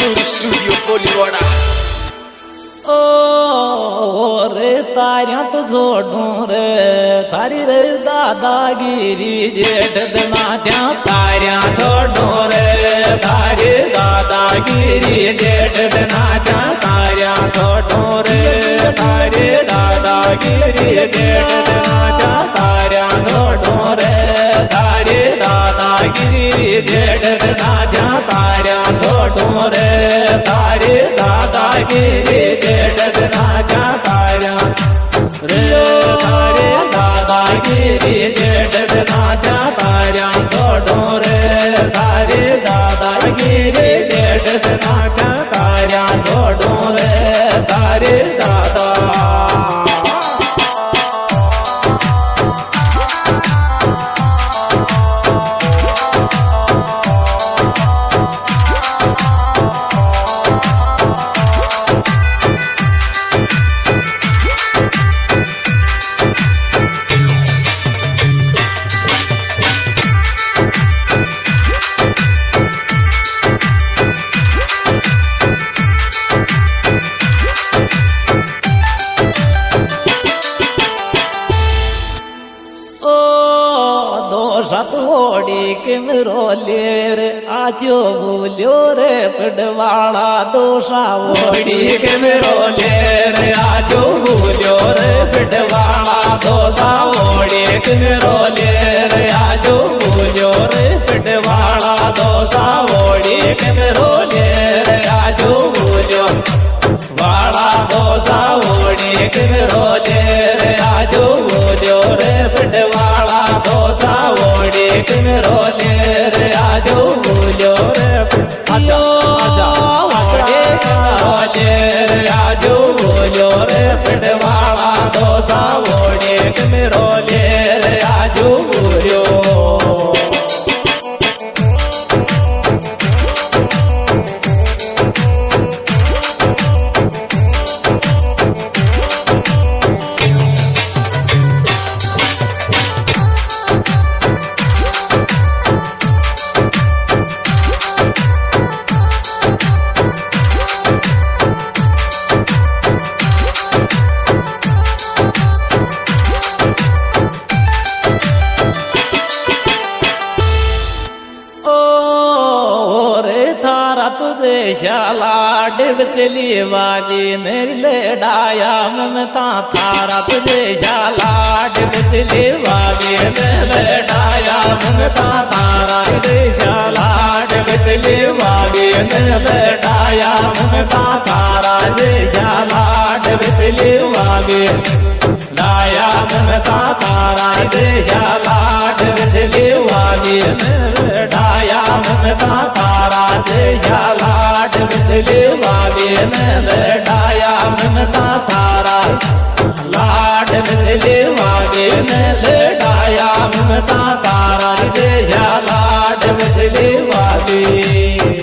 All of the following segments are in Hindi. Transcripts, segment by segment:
मधुर स्टूडियो कोलीवाड़ा। ओ रे तारियां तो जोड़ू रे थारी रे दादागिरी जेठ दनात्या तारियां जोड़ू रे थारी दादागिरी जेठ दनात्या तारियां जोड़ू रे थारी दादागिरी जेठ दनात्या तारियां जोड़ू रे थारी दादागिरी जेठ दनात्या तारियां जोड़ू रे थारी दादागिरी जेठ दनात्या तारियां रे थारे दादागिरी जेठ दनात्या तारियां जोड़ू रे थारे दादागिरी जेठ दनात्या तारियां जोड़ू रे थारे दादा। सतोड़ी किमरो लेर आजो बोलियो रे पिडवाड़ा दोषा ओड़ी किमरो लेर आजो बोलियो रे पिडवाड़ा दोषा ओड़ी किमरो लेर आजो बोलियो रे पिडवाड़ा दोषा ओड़ी किमरो लेर आजो बोलियो वाड़ा दोषा ओड़ी किमरो लेर आजो बोलियो रे पिडवाड़ा दोषा ओड़ी किमरो लेर आजो बोलियो रे आजा आजा ओड़ी किमरो लेर आजो बोलियो रे पिडवाड़ा दोषा ओड़ी किमरो लेर आजो बोलियो। तुझे शाला डिग चली वाली मेरी ले डाया ममता थारा तुझे शाला डिग चली वाली मेरे डाया ममता थारा तुझे शाला डिग चली वाली मेरे डाया ममता थारा तुझे शाला डिग चली वाली डाया ममता थारा तुझे शाला डिग चली वाली मेरे डाया ममता थारा लाड बिजली वाली ने लड़ाया ममता थारा लाड बिजली वाली ने लड़ाया ममता थारा देशा लाड बिजली वाली।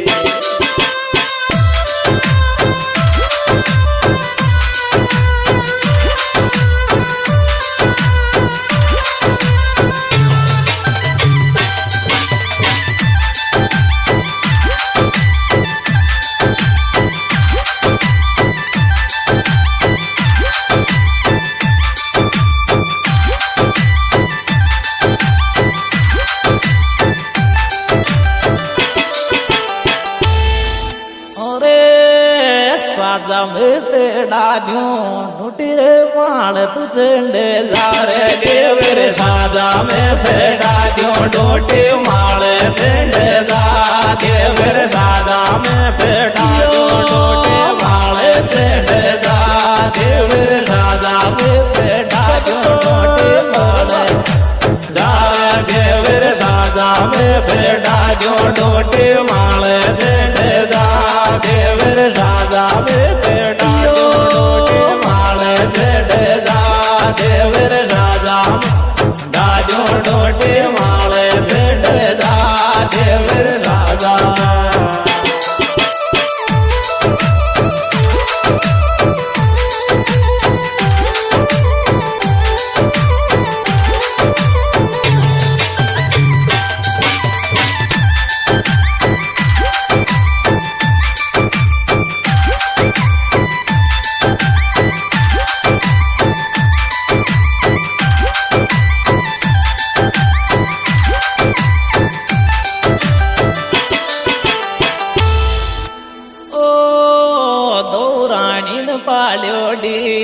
साजा में पेड़ा दूं नुटिरे माल तुझे जारे देवर साजा में पेड़ा दूं डोटे माल सेंडे जा देवर साजा में पेड़ा दूं डोटे माल सेंडे जा देवर साजा में पेड़ा दूं डोटे माल जा देवर साजा में पेड़ा दूं डोटे माल सेंडे जा देवर साजा में पेड़ा डोटे माल सेंडे जा देवर साजा दाजो डोटे माल सेंडे जा देवर साजा।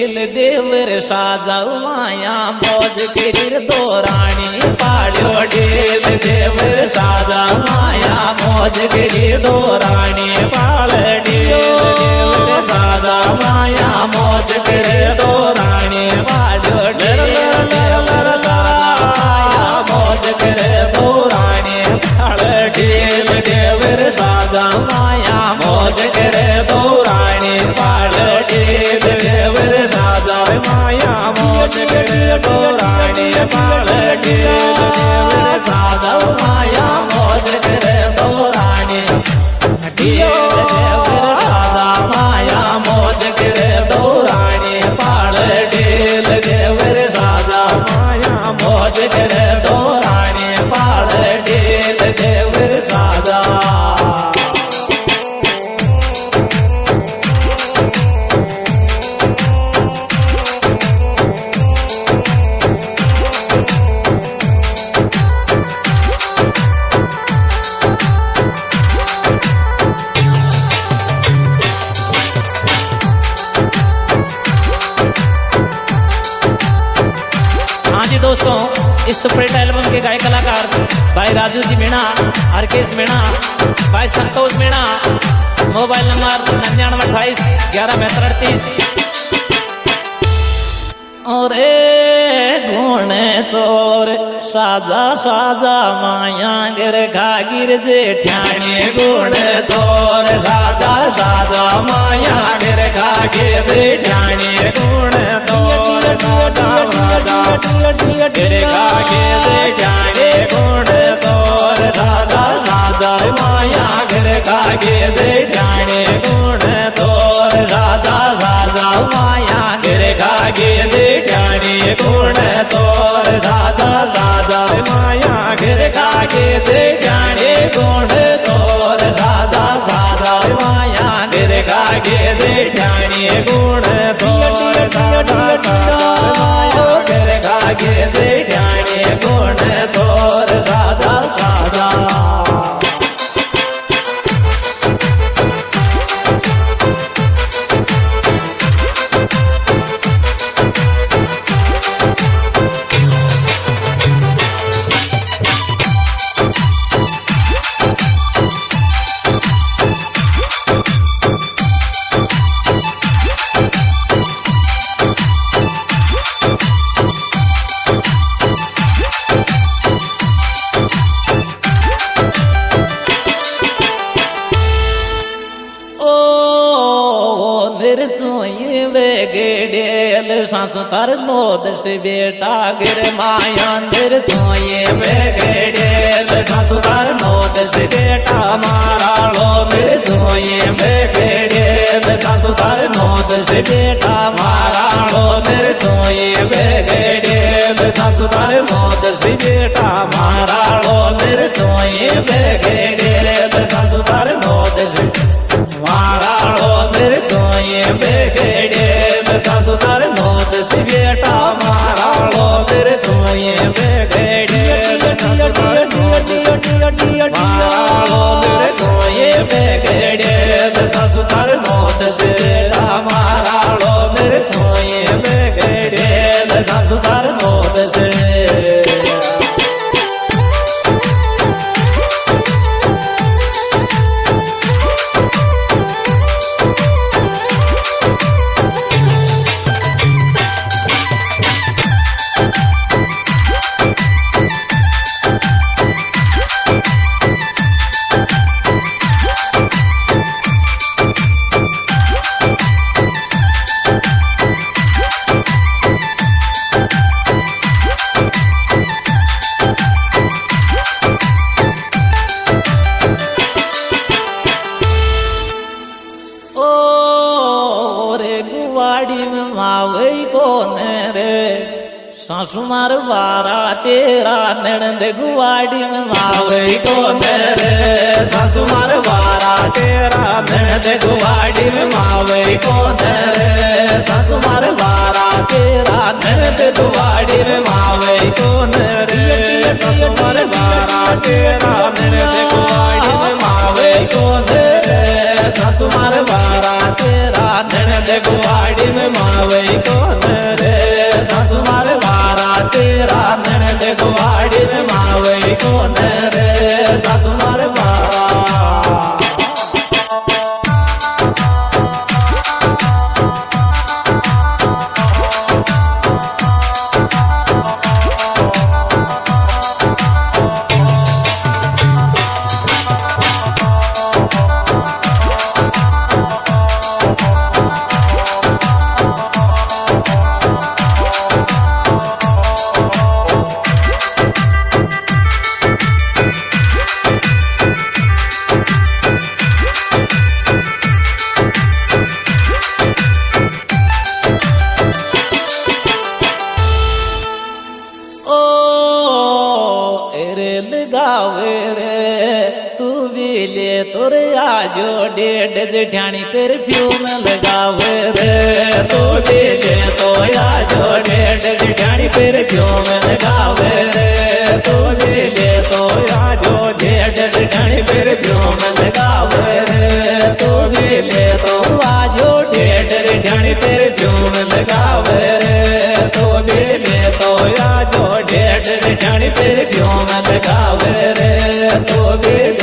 डेल देवर साजाऊ माया मौज गिर दो रानी पाड़ो डेल देवर साजा माया मौज गिर दो रानी पाल डेल देवर साजा माया मौज गिर दो रानी पाड़ो डेल देवर साजा माया मौज गिर दो रानी पाल डेल देवर साजा माया मौज गिर दो रानी पाल डेल देवर साजा माया मौज गिर दो रानी पाल डेल देवर साजा माया मौज गिर दो रानी डेल देवर साजा माया मौज गिर दो रानी पाल डेल देवर साजा माया मौज गिर दो रानी पाल डेल देवर साजा। दोस्तों इस सुपरहिट एल्बम के गायक कलाकार भाई राजू जी मीणा, हरकेश मीणा, भाई संतोष मीणा, मोबाइल नंबर 9928117238। और गुण सोर साजा साजा माया गिर खा गिर जेठानी गुण सोर साजा साजा माया गिर खा गिर जेठानी गुण सोर साजा साजा गिर खा गिर जेठानी गुण सोर साजा साजा माया गिर खा गिर जेठानी गुण सोर साजा साजा माया गिर खा गिर जेठानी गुण सोर साजा साजा माया गिर खा गिर जेठानी गुण सोर साजा साजा माया गिर खा गिर जेठानी गुण सोर साजा साजा माया गिर खा गिर जेठानी गुण सोर साजा साजा। गेडेल सासु तार नोद से बेटा गिर माया निर सोये गेडेल सासु तार नोद से बेटा मारा लो मेरे सोये गेडेल सासु तार नोद से बेटा मारा लो मेरे सोये गेडेल सासु तार नोद से बेटा मारा लो मेरे सोये गेडेल सासु तार नोद से मारा लो मेरे सोये गेडेल सासु तार नोद से बेटा मारा लो मेरे सोये गेडेल सासु तार नोद से मारा लो मेरे सोये गेडेल सासु तार नोद से बेटा मारा लो मेरे सोये गेडेल सासु तार नोद से। सासु मार वारा तेरा नणंद गुवाड़ी में मावे को तेरे सासु मार वारा तेरा नणंद गुवाड़ी में मावे को तेरे सासु मार वारा तेरा नणंद गुवाड़ी में मावे को तेरे सासु मार वारा तेरा नणंद गुवाड़ी में मावे को तेरे सासु मार वारा तेरा नणंद गुवाड़ी में मावे को कोई कौन रे सासू मारे गावे रे तू भी ले तोर आजो डेढ़ जेठानी परफ्यूम लगावे रे तू भी ले तो आजो डेढ़ जेठानी परफ्यूम लगावे रे तू भी ले तो आजो डेढ़ जेठानी परफ्यूम लगावे रे तू भी ले तो आजो डेढ़ जेठानी परफ्यूम लगावे रे तू भी ले तो आजो डेढ़ जेठानी परफ्यूम लगावे रे तो भी